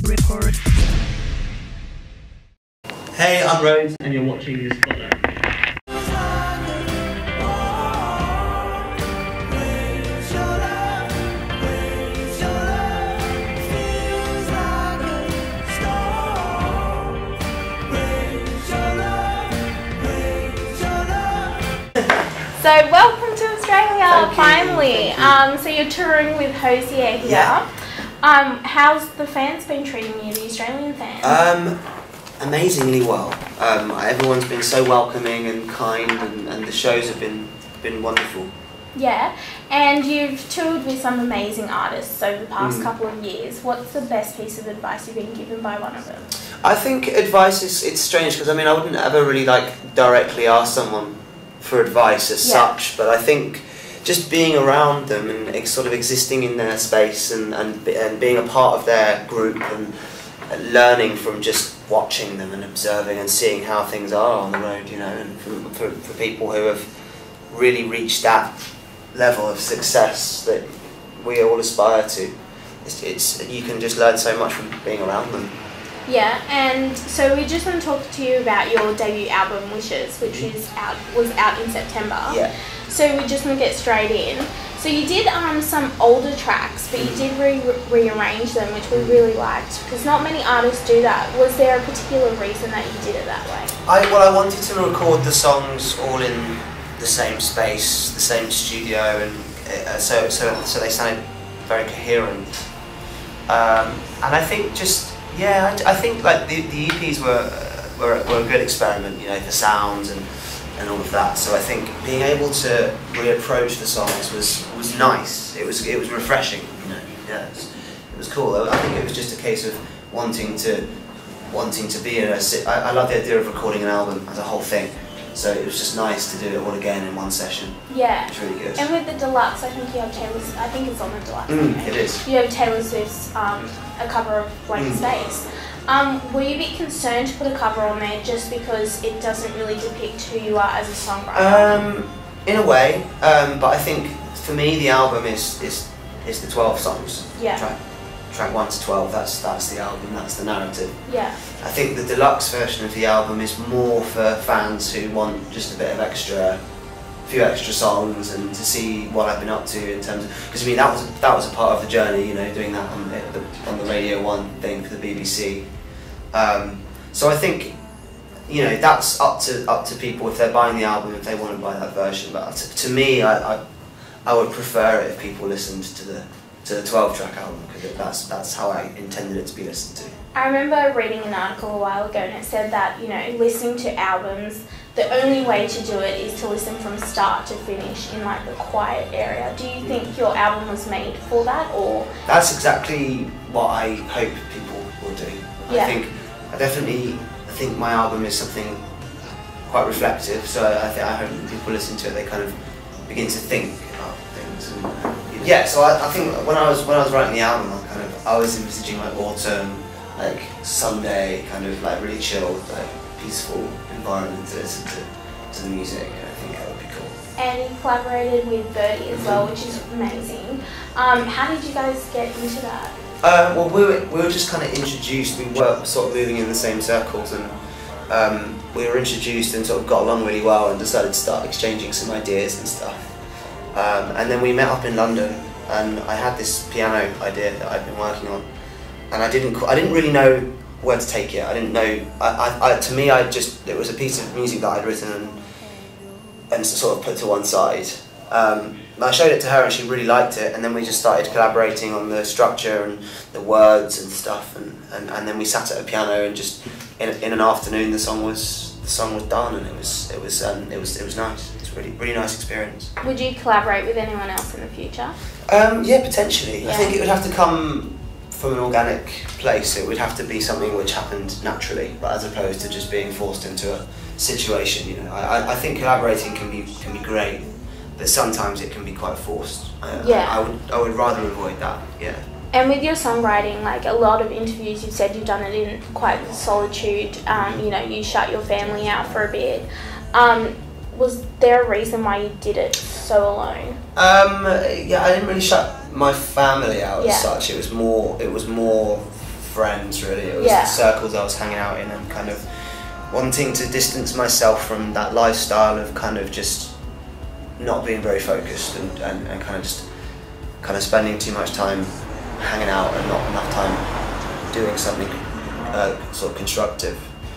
Record. Hey, I'm Rhodes, and you're watching The Spotlight. So welcome to Australia, finally. So you're touring with Hozier here. Yeah. How's the fans been treating you, the Australian fans? Amazingly well. Everyone's been so welcoming and kind, and the shows have been wonderful. Yeah, and you've toured with some amazing artists over the past couple of years. What's the best piece of advice you've been given by one of them? I think advice it's strange, because I mean I wouldn't ever really directly ask someone for advice as such, but I think just being around them and sort of existing in their space and being a part of their group and learning from just watching them and observing and seeing how things are on the road, you know, and for people who have really reached that level of success that we all aspire to, it's you can just learn so much from being around them. Yeah, and so we just want to talk to you about your debut album, Wishes, which was out in September. Yeah. So we just want to get straight in. So you did some older tracks, but you did rearrange them, which we really liked, because not many artists do that. Was there a particular reason that you did it that way? I wanted to record the songs all in the same space, the same studio, and so they sounded very coherent. And I think I think like the EPs were a good experiment, you know, for sounds and all of that. So I think being able to reapproach the songs was nice. It was refreshing, you know. Yeah, it was cool. I think it was just a case of wanting to be in a. I love the idea of recording an album as a whole thing. So it was just nice to do it all again in one session. Yeah. It's really good. And with the deluxe, I think you have Taylor's. I think it's on the deluxe. It is. You have Taylor Swift's a cover of Blank Space. Will you be concerned to put a cover on there just because it doesn't really depict who you are as a songwriter? In a way, but I think for me the album is the 12 songs. Yeah. Track 1 to 12. That's the album. That's the narrative. Yeah. I think the deluxe version of the album is more for fans who want just a bit of a few extra songs, and to see what I've been up to in terms of, because I mean that was a part of the journey, you know, doing that on the Radio 1 thing for the BBC. So I think, you know, that's up to people if they're buying the album, if they want to buy that version. But to me, I would prefer it if people listened to the 12-track album, because that's how I intended it to be listened to. I remember reading an article a while ago, and it said that, you know, listening to albums, the only way to do it is to listen from start to finish in like a quiet area. Do you think your album was made for that, or? That's exactly what I hope people will do. Yeah. I think my album is something quite reflective, so I hope when people listen to it, they kind of begin to think about things. And, yeah, so I think when I was writing the album, I was envisaging like autumn, like Sunday, kind of like really chilled, like peaceful environment to listen to the music, and I think that would be cool. And you collaborated with Birdie as well, which is amazing. How did you guys get into that? Well, we were just kind of introduced. We were sort of moving in the same circles, and we were introduced and sort of got along really well, and decided to start exchanging some ideas and stuff. And then we met up in London, and I had this piano idea that I'd been working on, and I didn't really know where to take it. I didn't know. To me, it was a piece of music that I'd written and sort of put to one side. I showed it to her and she really liked it, and then we just started collaborating on the structure and the words and stuff, and then we sat at a piano and just in an afternoon the song was done, and it was nice. It's really nice experience. Would you collaborate with anyone else in the future? Yeah, potentially. Yeah. I think it would have to come from an organic place. It would have to be something which happened naturally, but as opposed to just being forced into a situation. You know, I think collaborating can be great, but sometimes it can be quite forced. I would rather avoid that. Yeah. And with your songwriting, like a lot of interviews, you've said you've done it in quite solitude. You know, you shut your family out for a bit. Was there a reason why you did it so alone? Yeah, I didn't really shut my family out as such. It was more friends really. It was the circles I was hanging out in, and kind of wanting to distance myself from that lifestyle of kind of just not being very focused and kind of just kind of spending too much time hanging out and not enough time doing something sort of constructive.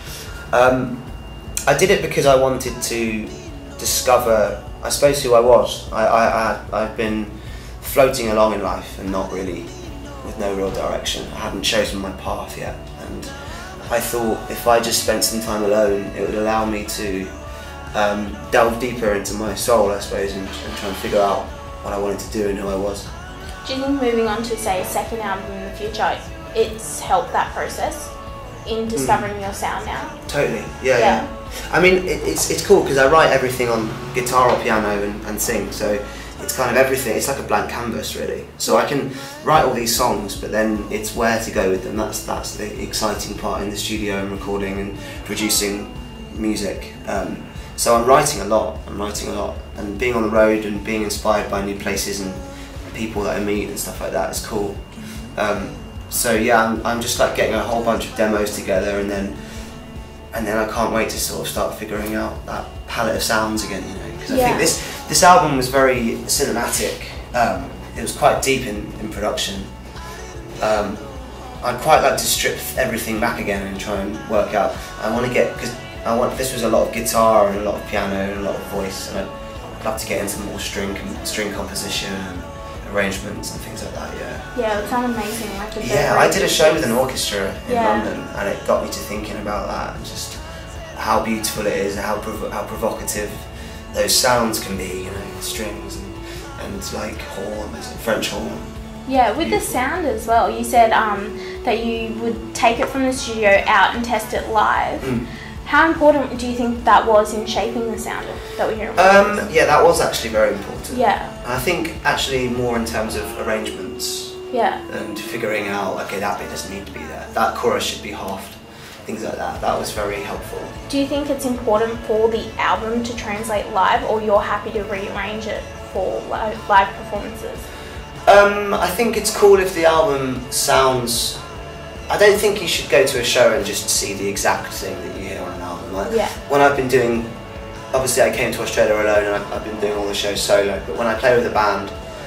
I did it because I wanted to discover, I suppose, who I was. I've been floating along in life and not really, with no real direction. I hadn't chosen my path yet, and I thought if I just spent some time alone, it would allow me to delve deeper into my soul, I suppose, and try and figure out what I wanted to do and who I was. Do you think moving on to, say, a second album in the future, it's helped that process in discovering your sound now? Totally, yeah. I mean, it's cool because I write everything on guitar or piano and sing, so it's kind of everything. It's like a blank canvas, really. So I can write all these songs, but then it's where to go with them. That's the exciting part in the studio and recording and producing music. So I'm writing a lot, and being on the road and being inspired by new places and people that I meet and stuff like that is cool. So yeah, I'm just like getting a whole bunch of demos together, and then I can't wait to sort of start figuring out that palette of sounds again, you know, because I think this album was very cinematic. It was quite deep in production. I'd quite like to strip everything back again and try and work out. I want to get, because this was a lot of guitar and a lot of piano and a lot of voice, and I'd love to get into more string composition and arrangements and things like that. Yeah, it sounded amazing. I did a show with an orchestra in London, and it got me to thinking about that and just how beautiful it is and how provocative those sounds can be, you know, strings and like horns and French horn. Yeah, with the sound as well. You said that you would take it from the studio out and test it live. How important do you think that was in shaping the sound that we're hearing? Yeah, that was actually very important. Yeah. I think actually more in terms of arrangements. Yeah. And figuring out, okay, that bit doesn't need to be there. That chorus should be halved. Things like that. That was very helpful. Do you think it's important for the album to translate live, or you're happy to rearrange it for live performances? I think it's cool if the album sounds... I don't think you should go to a show and just see the exact thing that you hear on an album. Like, when I've been doing... Obviously I came to Australia alone and I've been doing all the shows solo, but when I play with a band,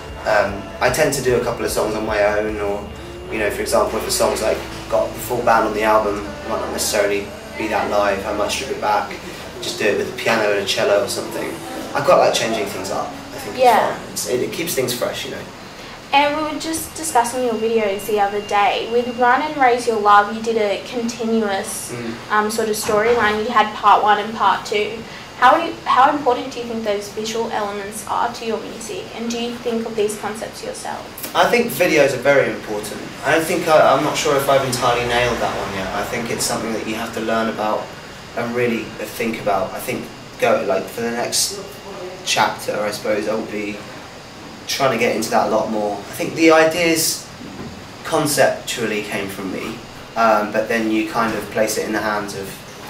I tend to do a couple of songs on my own, or, you know, for example, if a song's like got the full band on the album, it might not necessarily be that live. I might strip it back, just do it with a piano and a cello or something. I quite like changing things up. I think it's fun. It keeps things fresh, you know. And we were just discussing your videos the other day. With Run and Raise Your Love, you did a continuous sort of storyline. You had part 1 and part 2. How important do you think those visual elements are to your music, and do you think of these concepts yourself? I think videos are very important. I don't think I'm not sure if I've entirely nailed that one yet. I think it's something that you have to learn about and really think about. I think for the next chapter, I suppose, I will be trying to get into that a lot more. I think the ideas conceptually came from me, but then you kind of place it in the hands of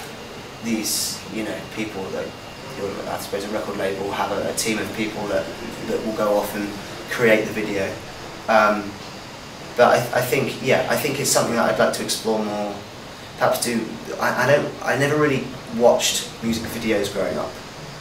these, you know, people that, I suppose a record label will have a team of people that will go off and create the video. But I think it's something that I'd like to explore more. Perhaps do. I never really watched music videos growing up,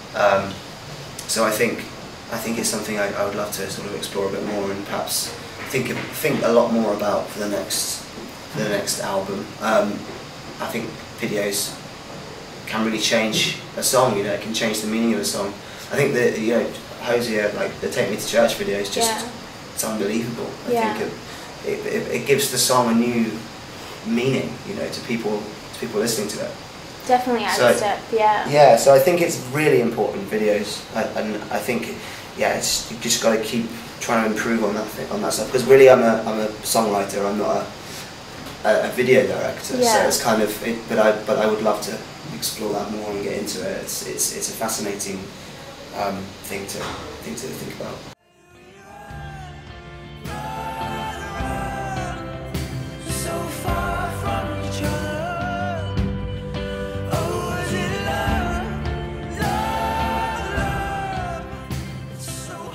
so I think it's something I would love to sort of explore a bit more and perhaps think a lot more about for the next album. I think videos can really change a song. You know, it can change the meaning of a song. I think that, you know, Hozier, like the Take Me to Church video, is just it's unbelievable. I think it gives the song a new meaning, you know, to people listening to it. Definitely adds a step, yeah. So I think it's really important, videos, and I think you just got to keep trying to improve on that stuff. Because really, I'm a songwriter. I'm not a video director. So it's kind of but I would love to explore that more and get into it. It's a fascinating thing to think about.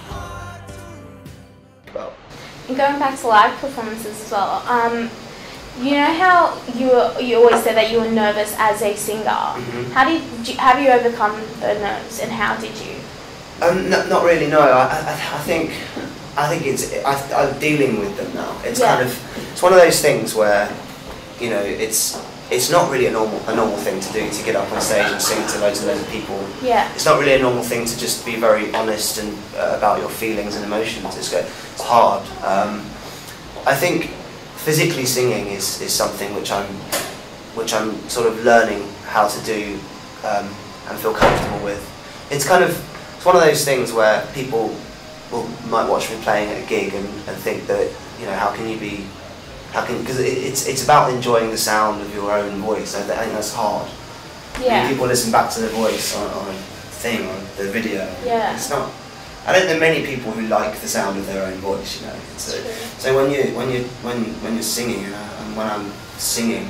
And going back to live performances as well, You know how you always said that you were nervous as a singer. Mm-hmm. Have you overcome the nerves, and how did you? Not really. No, I think I'm dealing with them now. It's kind of, it's one of those things where, you know, it's not really a normal thing to do, to get up on stage and sing to loads and loads of people. Yeah. It's not really a normal thing to just be very honest and about your feelings and emotions. It's hard. I think physically singing is something which I'm sort of learning how to do and feel comfortable with. It's one of those things where people might watch me playing at a gig and think that, you know, because it's about enjoying the sound of your own voice. I think that's hard. Yeah. When people listen back to their voice on a thing or the video. Yeah. It's not. I don't know many people who like the sound of their own voice. You know. So when you're singing and when I'm singing,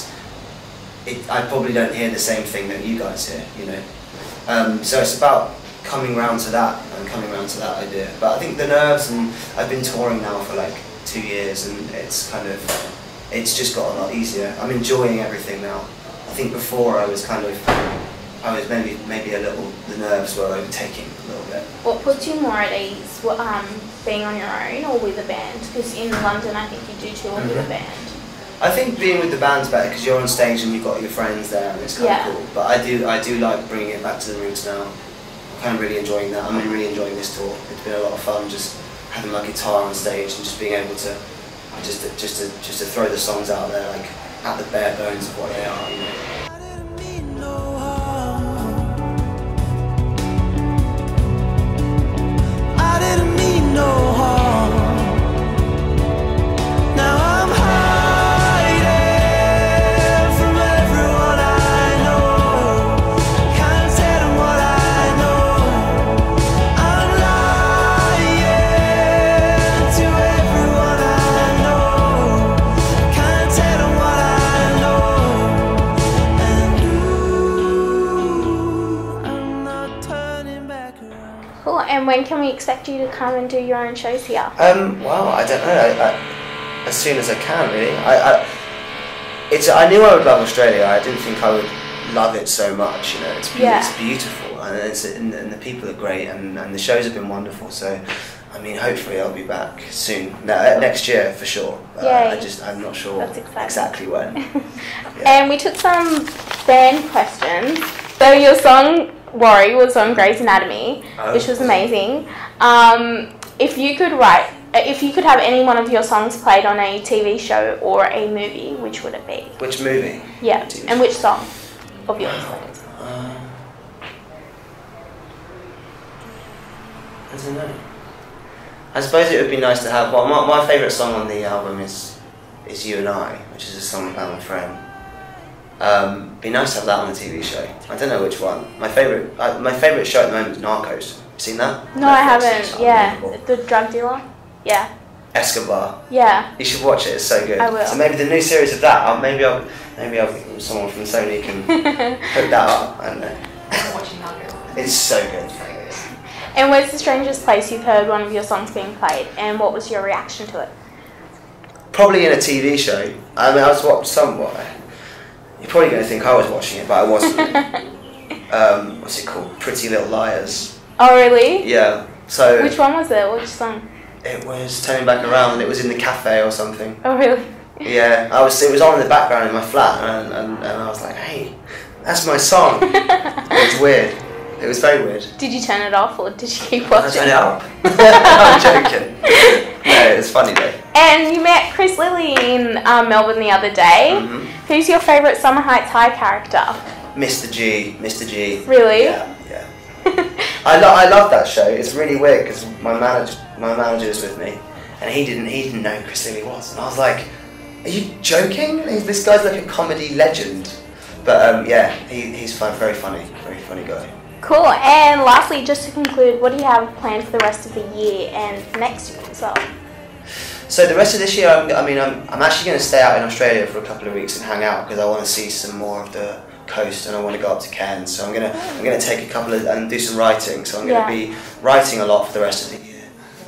I probably don't hear the same thing that you guys hear. You know. So it's about coming round to that idea. But I think the nerves, and I've been touring now for like 2 years, and it's just got a lot easier. I'm enjoying everything now. I think before I was maybe a little, the nerves were overtaking a little bit. What puts you more at ease, being on your own or with a band? Because in London I think you do tour with a band. I think being with the band's better because you're on stage and you've got your friends there and it's kind of cool. But I do like bringing it back to the roots now. I'm kind of really enjoying that. I'm really enjoying this tour. It's been a lot of fun just having my guitar on stage and just being able to just to throw the songs out there like at the bare bones of what they are. You know. And when can we expect you to come and do your own shows here? Well, I don't know. As soon as I can, really. I knew I would love Australia. I didn't think I would love it so much. You know, it's beautiful, and the people are great, and the shows have been wonderful. So, I mean, hopefully I'll be back soon. Next year for sure. I'm not sure exactly when. And we took some fan questions. So your song Worry was on Grey's Anatomy, which was amazing. If you could have any one of your songs played on a TV show or a movie, which would it be? Which movie? Yeah, and which song of yours? I don't know. I suppose it would be nice to have. Well, my favourite song on the album is You and I, which is a song about my friend. Be nice to have that on a TV show. I don't know which one. My favourite show at the moment is Narcos. Seen that? No, I haven't. Yeah, the drug dealer. Yeah. Escobar. Yeah. You should watch it. It's so good. I will. So maybe the new series of that. Maybe someone from Sony can hook that up. I don't know. I'm watching Narcos. It's so good. And where's the strangest place you've heard one of your songs being played, and what was your reaction to it? Probably in a TV show. I mean, I was watching somewhere. You're probably going to think I was watching it, but I wasn't. What's it called? Pretty Little Liars. Oh, really? Yeah. So. Which one was it? Which song? It was Turning Back Around, and it was in the cafe or something. Oh, really? Yeah. It was on in the background in my flat, and I was like, hey, that's my song. It was weird. It was very weird. Did you turn it off, or did you keep watching? I turned it up. I'm joking. No, it was funny though. And you met Chris Lilly in Melbourne the other day. Mm-hmm. Who's your favourite Summer Heights High character? Mr. G. Really? Yeah. I love that show. It's really weird because my manager was with me, and he didn't know who Chris Lilly was, and I was like, "Are you joking? This guy's like a comedy legend." But he's fun, very funny guy. Cool. And lastly, just to conclude, what do you have planned for the rest of the year and next year as well? So the rest of this year, I'm actually going to stay out in Australia for a couple of weeks and hang out because I want to see some more of the coast and I want to go up to Cairns. So I'm gonna take a couple of and do some writing. So I'm going to be writing a lot for the rest of the year.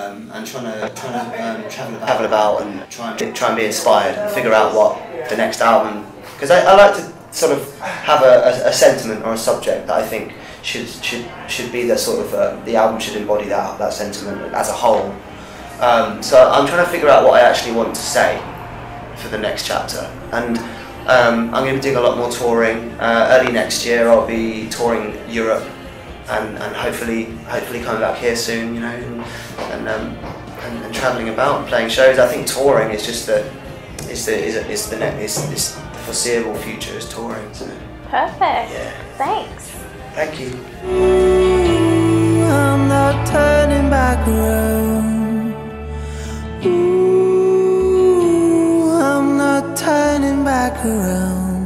and trying to travel about and try and be inspired and figure out what the next album. Because I like to sort of have a sentiment or a subject that I think should be the sort of the album should embody that sentiment as a whole. So I'm trying to figure out what I actually want to say for the next chapter, and I'm going to be doing a lot more touring. Early next year I'll be touring Europe and hopefully coming back here soon, you know, and travelling about and playing shows. I think touring is just the foreseeable future is touring. So. Perfect. Yeah. Thanks. Thank you. Ooh, I'm not turning back around. Ooh, I'm not turning back around.